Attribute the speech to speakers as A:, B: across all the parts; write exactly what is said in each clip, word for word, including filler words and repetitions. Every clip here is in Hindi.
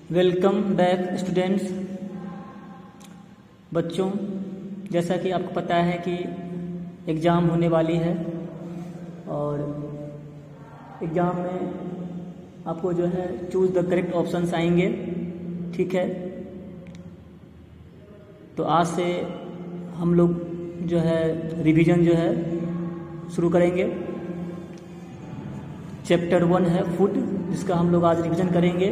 A: Welcome back students. बच्चों, जैसा कि आपको पता है कि एग्ज़ाम होने वाली है और एग्ज़ाम में आपको जो है चूज़ द करेक्ट ऑप्शंस आएंगे। ठीक है, तो आज से हम लोग जो है रिवीजन जो है शुरू करेंगे। चैप्टर वन है फूड, जिसका हम लोग आज रिवीजन करेंगे।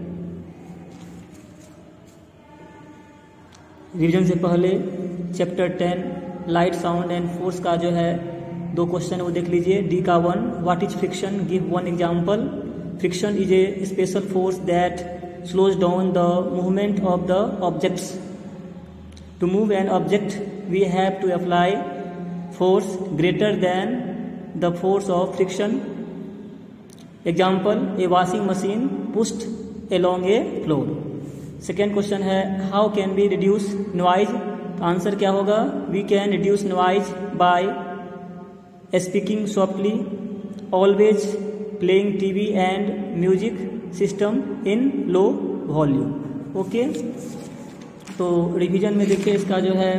A: रिवीजन से पहले chapter ten light sound and force का जो है दो क्वेश्चन वो देख लीजिए। डी का one, what is friction, give one example. Friction is a special force that slows down the movement of the objects. To move an object we have to apply force greater than the force of friction. Example, a washing machine pushed along a floor. Second question है, how can we reduce noise. Answer क्या होगा, we can reduce noise by speaking softly, always playing TV and music system in low volume. Okay, तो रिवीजन में देखिए इसका जो है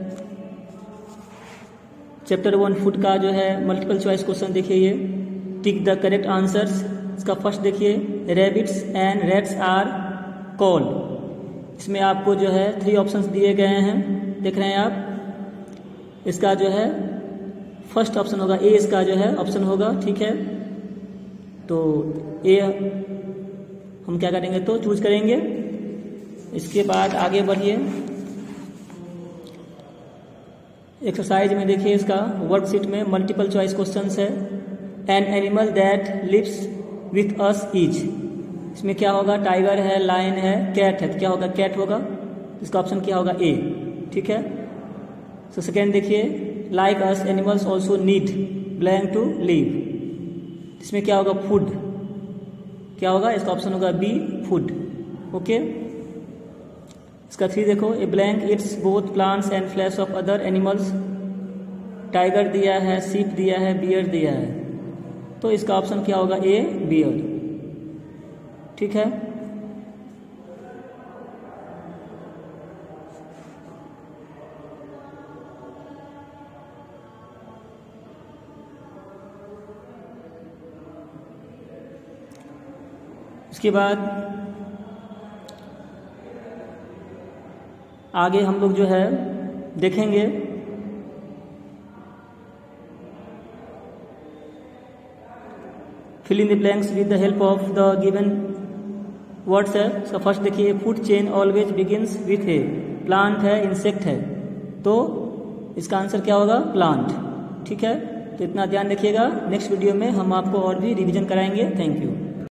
A: चैप्टर वन फूड का जो है मल्टीपल चॉइस क्वेश्चन देखिए। ये टिक द करेक्ट आंसर्स। इसका फर्स्ट देखिए, rabbits and rats are called. इसमें आपको जो है थ्री ऑप्शंस दिए गए हैं, देख रहे हैं आप। इसका जो है फर्स्ट ऑप्शन होगा ए, इसका जो है ऑप्शन होगा। ठीक है, तो ए हम क्या करेंगे तो चूज करेंगे। इसके बाद आगे बढ़िए, एक्सरसाइज में देखिए इसका वर्कशीट में मल्टीपल चॉइस क्वेश्चंस है। An animal that lives with us is. इसमें क्या होगा, टाइगर है, लायन है, कैट है, तो क्या होगा, कैट होगा। इसका ऑप्शन क्या होगा, ए। ठीक है, सो सेकेंड देखिए, like us animals also need blank to live. इसमें क्या होगा, फूड। क्या होगा, इसका ऑप्शन होगा बी, फूड। ओके, इसका थ्री देखो, a blank eats both plants and flesh of other animals. Tiger दिया है, सीप दिया है, बियर दिया है, तो इसका ऑप्शन क्या होगा, ए, बियर। ठीक है, उसके बाद आगे हम लोग जो है देखेंगे fill in the blanks with the help of the given words है। इसका फर्स्ट देखिए, food chain always begins with a. Plant है, इंसेक्ट है, तो इसका आंसर क्या होगा, प्लांट। ठीक है, तो इतना ध्यान रखिएगा। नेक्स्ट वीडियो में हम आपको और भी रिवीजन कराएंगे। Thank you.